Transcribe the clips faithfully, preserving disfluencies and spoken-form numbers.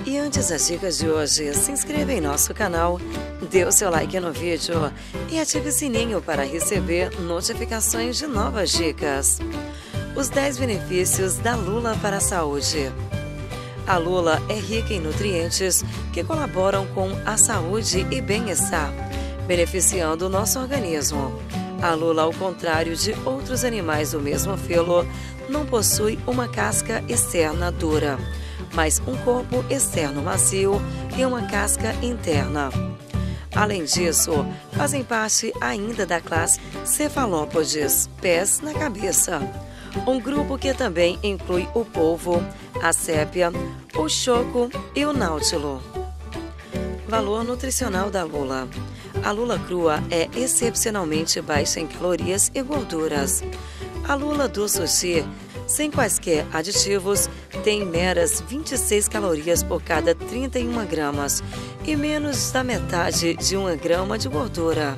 E antes das dicas de hoje, se inscreva em nosso canal, dê o seu like no vídeo e ative o sininho para receber notificações de novas dicas. Os dez benefícios da lula para a saúde. A lula é rica em nutrientes que colaboram com a saúde e bem-estar, beneficiando o nosso organismo. A lula, ao contrário de outros animais do mesmo filo, não possui uma casca externa dura, mas um corpo externo macio e uma casca interna. Além disso, fazem parte ainda da classe cefalópodes, pés na cabeça, um grupo que também inclui o polvo, a sépia, o choco e o náutilo. Valor nutricional da lula. A lula crua é excepcionalmente baixa em calorias e gorduras. A lula do sushi, sem quaisquer aditivos, tem meras vinte e seis calorias por cada trinta e uma gramas e menos da metade de uma grama de gordura.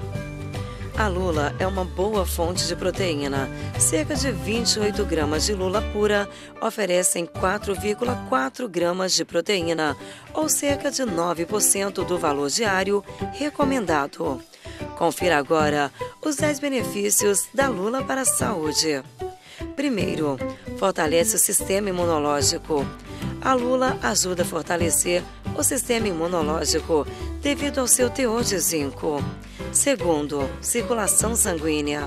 A lula é uma boa fonte de proteína. Cerca de vinte e oito gramas de lula pura oferecem quatro vírgula quatro gramas de proteína, ou cerca de nove por cento do valor diário recomendado. Confira agora os dez benefícios da lula para a saúde. Primeiro, fortalece o sistema imunológico. A lula ajuda a fortalecer o sistema imunológico devido ao seu teor de zinco. Segundo, circulação sanguínea.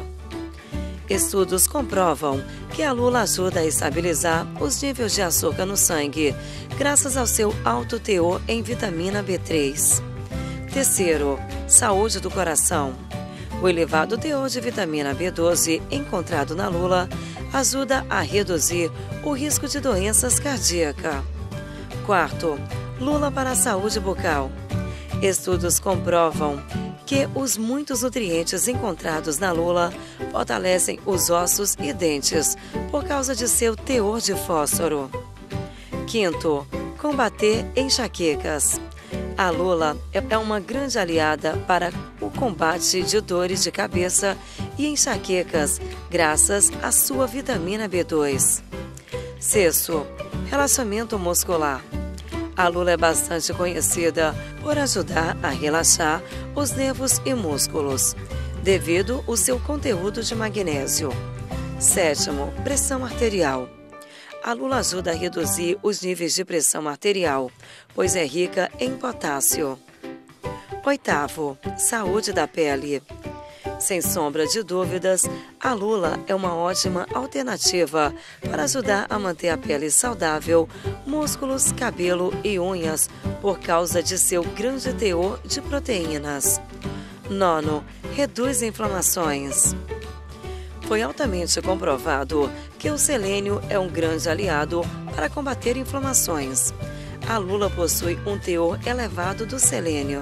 Estudos comprovam que a lula ajuda a estabilizar os níveis de açúcar no sangue, graças ao seu alto teor em vitamina B três. Terceiro, saúde do coração. O elevado teor de vitamina B doze encontrado na lula ajuda a reduzir o risco de doenças cardíacas. Quarto, lula para a saúde bucal. Estudos comprovam que os muitos nutrientes encontrados na lula fortalecem os ossos e dentes por causa de seu teor de fósforo. Quinto, combater enxaquecas. A lula é uma grande aliada para o combate de dores de cabeça e enxaquecas, graças à sua vitamina B dois. Sexto, relaxamento muscular. A lula é bastante conhecida por ajudar a relaxar os nervos e músculos, devido ao seu conteúdo de magnésio. Sétimo, pressão arterial. A lula ajuda a reduzir os níveis de pressão arterial, pois é rica em potássio. Oitavo, saúde da pele. Sem sombra de dúvidas, a lula é uma ótima alternativa para ajudar a manter a pele saudável, músculos, cabelo e unhas, por causa de seu grande teor de proteínas. Nono, reduz inflamações. Foi altamente comprovado que o selênio é um grande aliado para combater inflamações. A lula possui um teor elevado do selênio.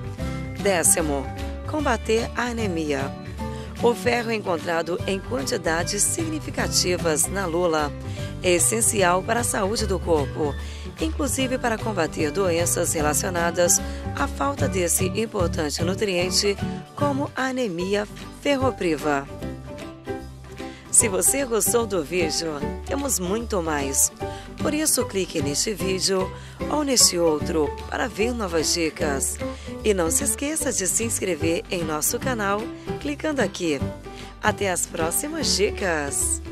Décimo, combater a anemia. O ferro encontrado em quantidades significativas na lula é essencial para a saúde do corpo, inclusive para combater doenças relacionadas à falta desse importante nutriente, como a anemia ferropriva. Se você gostou do vídeo, temos muito mais. Por isso, clique neste vídeo ou neste outro para ver novas dicas. E não se esqueça de se inscrever em nosso canal clicando aqui. Até as próximas dicas!